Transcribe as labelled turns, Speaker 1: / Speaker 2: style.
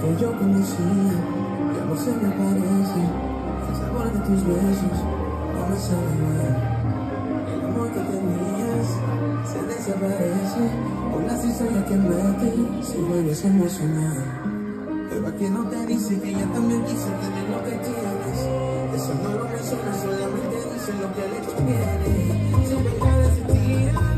Speaker 1: que yo conocía ya no se me parece. El sabor de tus besos no me sabe igual. El amor que tenías se desaparece por las historias que metes si vuelves a emocionar. Pero aquí no te dice que ella también quiso tener lo que tienes. Eso no lo menciona, solamente dice lo que el hecho tiene. Siempre cada día